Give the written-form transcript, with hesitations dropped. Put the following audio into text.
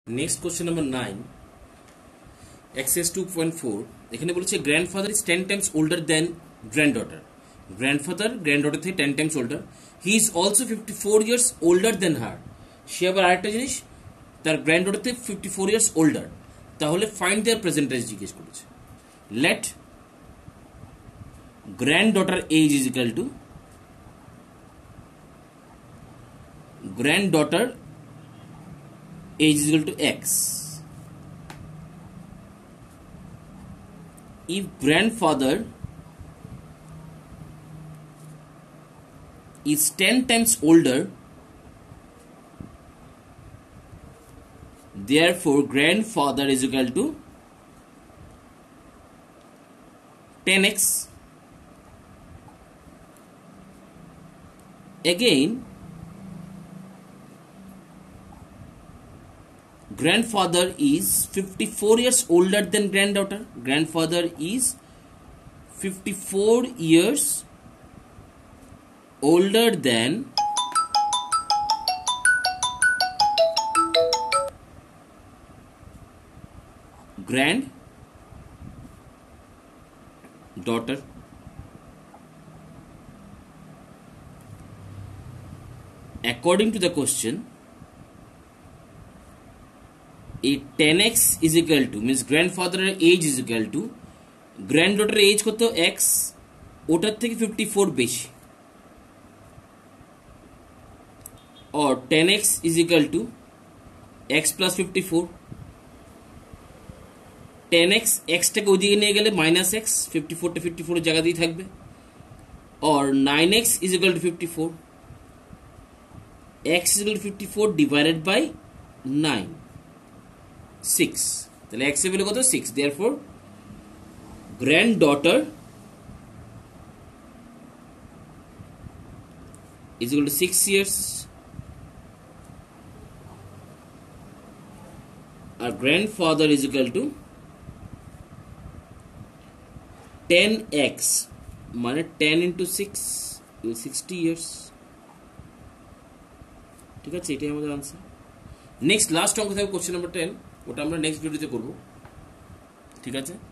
Next question number 9 exercise 2.4 এখানে বলেছে grandfather is 10 times older than granddaughter grandfather granddaughter থেকে 10 times older he is also 54 years older than her সে আবার আরেকটা জিনিস তার গ্র্যান্ডডটার থেকে 54 ইয়ার্স ওল্ডার তাহলে ফাইন্ড देयर প্রেজেন্ট এজ জিজ্ঞেস করেছে let granddaughter age is equal to granddaughter age is equal to x. If grandfather is 10 times older, therefore grandfather is equal to 10x. Again, grandfather is 54 years older than granddaughter. Grandfather is 54 years older than granddaughter. According to the question, a 10x is equal to means grandfather age is equal to granddaughter age কত x ওটার থেকে 54 বেশি or 10x is equal to x plus 54 10x x টাকে ওইদিকে নিয়ে গেলে minus x 54 টা 54 এর জায়গাতেই থাকবে or 9x is equal to 54 x is equal to 54 divided by 9 6 তাহলে x এর ভ্যালু কত 6 therefore granddaughter is equal to 6 years our grandfather is equal to 10x মানে 10 into 6 is 60 years ঠিক আছে এটাই আমাদের आंसर নেক্সট লাস্ট অঙ্ক থাকবে কোশ্চেন নাম্বার 10 ওটা আমরা নেক্সট ভিডিওতে করব ঠিক আছে।